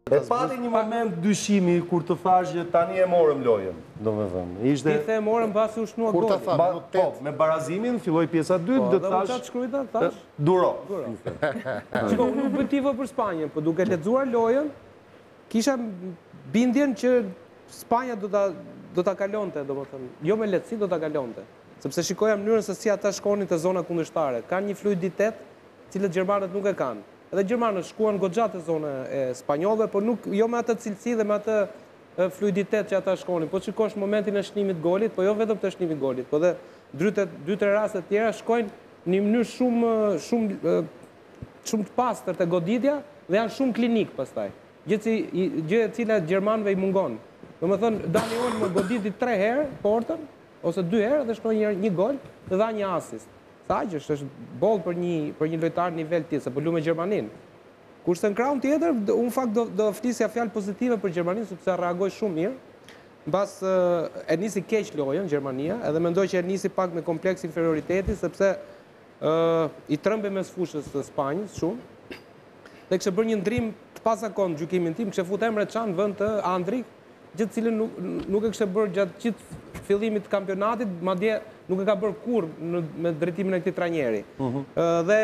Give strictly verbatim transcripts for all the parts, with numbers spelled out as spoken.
E pati një moment dyshimi kur të thash që tani e morëm lojën, do me thëmë. Ti the morëm pasi u shnua Kur ta goli. tha? Po, me barazimin, filloj pjesa dytë, Po, dhe dhe u thash... qatë shkrujta, thash? Duro. Qiko, unë nuk bëj tifo për Spanjën, për duke lexuar lojën, kisha bindjen që Spanja do ta do ta kalonte, domethënë, jo me lehtësi do ta kalonte. Sepse shikoja mënyrën se si ata shkonin te zona kundërshtare. Kanë një fluiditet, cilët gjermanët nuk e kanë. Edhe gjermanët shkuan goxha te zona e spanjollëve, por nuk jo me atë cilësi dhe me atë fluiditet që ata shkonin. Po shikosh momentin e shnimit golit, po jo vetëm të shnimit golit, po dhe dy tre raste të tjera shkojnë në një mënyrë shumë shumë shumë të pastër te goditja dhe janë shumë klinik pastaj. Gjë e cila gjermanëve i mungon. Domethënë Dani Olmo goditi tre herë portën ose dy herë dhe shkoi një, një gol dhe dha një asist. Sa që është boll për një për një lojtar nivel tjetër, se po lu me Gjermaninë. Kurse në krahun tjetër, unë fakt do do flisja fjalë pozitive për Gjermaninë sepse reagoi shumë mirë. Mbas e nisi keq lojën Gjermania, edhe mendoj që e nisi pak me kompleks inferioriteti sepse ë i trembe mes fushës së Spanjës shumë. Dhe kishte bërë një ndrim të pazakontë gjykimin tim, kishte futur Emre Can në vend të Andrik, gjë të cilën nuk nuk e kishte bërë gjatë gjithë fillimit të kampionatit, madje nuk e ka bërë kurrë me drejtimin e këtij trajneri. Dhe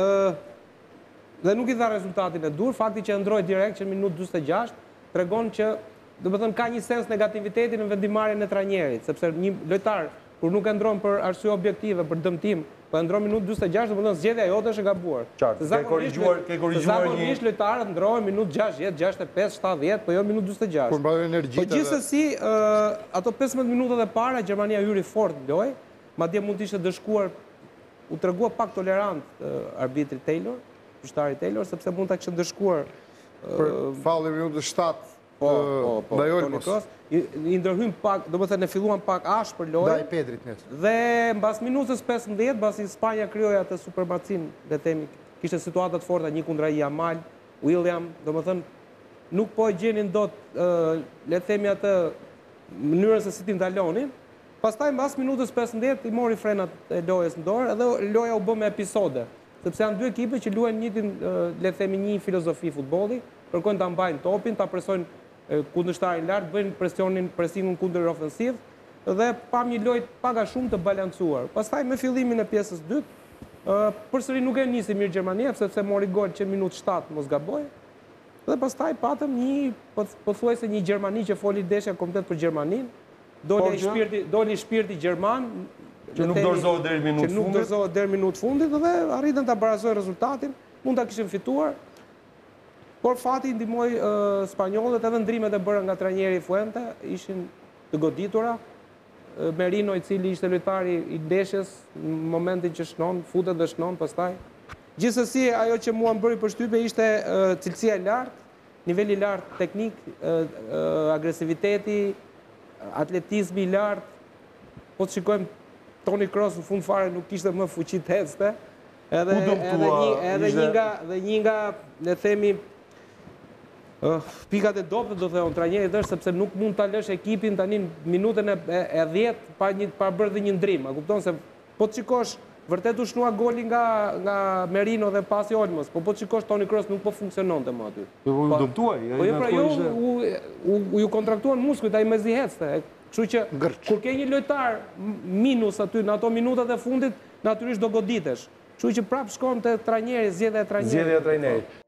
dhe nuk i dha rezultatin e dur, fakti që ndroi direkt që në minutë njëzet e gjashtë tregon që do të thënë ka një sens negativiteti në vendimarrjen e trajnerit, sepse një lojtar kur nuk e ndron për arsye objektive, për dëmtim, po e ndron minutë njëzet e gjashtë, do të thonë zgjedhja jote është e gabuar. Qartë, ke korrigjuar, ke korrigjuar një... Zakonisht lojtarët ndrohen minutë gjashtëdhjetë, gjashtëdhjetë e pesë, shtatëdhjetë, po jo minutë njëzet e gjashtë. Kur mbaroi energjitë. Po gjithsesi, ato pesëmbëdhjetë minutat e para Gjermania hyri fort në lojë, madje mund të ishte dëshkuar, u tregua pak tolerant arbitri Taylor, gjyqtari Taylor, sepse mund ta kishte dëshkuar për fallin minutës shtatë. Po, po, po, Toni Kroos, i ndërhyn pak, do të thënë e filluan pak ashpër lojë. Ndaj Pedrit net. Dhe mbas minutës pesëmbëdhjetë, mbasi Spanja krijoi atë supermacin, le të themi, kishte situata të forta një kundra Yamal, William, do të thënë nuk po e gjenin dot, le të themi atë mënyrën se si ti ndalonin. Pastaj mbas minutës pesëmbëdhjetë i mori frenat e lojës në dorë, edhe loja u bë me episode, sepse janë dy ekipe që luajnë njëtin, le të themi, një filozofi futbolli, kërkojnë ta mbajnë topin, ta presojnë kundërshtarin lart, bëjnë presionin, presingun kundër ofensiv dhe pam një lojë pak a shumë të balancuar. Pastaj me fillimin e pjesës dytë, përsëri nuk e nisi mirë Gjermania, sepse mori gol që minutë shtatë mos gaboj. Dhe pastaj patëm një pothuajse një Gjermani që foli ndeshja komplet për Gjermaninë, doli shpirti, doli shpirti gjerman, që nuk dorëzohet deri në minutë fundit. Që nuk dorëzohet deri në minutë fundit dhe arritën ta barazojnë rezultatin, mund ta kishin fituar. Por fati ndihmoi spanjollët, edhe ndrimet e bëra nga trajneri Fuente ishin të goditura. Merino, i cili ishte lojtari i ndeshjes në momentin që shnon, futet dhe shnon pastaj. Gjithsesi, ajo që mua më bëri përshtypje ishte cilësia e lartë, niveli i lartë teknik, agresiviteti, atletizmi i lartë. Po të shikojmë Toni Kroos në fund fare nuk kishte më fuqi të ecste. Edhe edhe një nga dhe një nga le themi pikat e dobët do thënë trajnerit është sepse nuk mund ta lësh ekipin tani në minutën e dhjetë pa një pa bërë dhe një ndrim. A kupton se po të shikosh vërtet u shnua goli nga nga Merino dhe pasi Olmos, po po të shikosh Toni Kroos nuk po funksiononte më aty. Po u dëmtuaj. Po jo pra jo u ju kontraktuan muskujt ai mezi hecte. Kështu që kur ke një lojtar minus aty në ato minutat e fundit, natyrisht do goditesh. Kështu që prap shkon te trajneri, zgjedhja e trajnerit. Zgjedhja e trajnerit.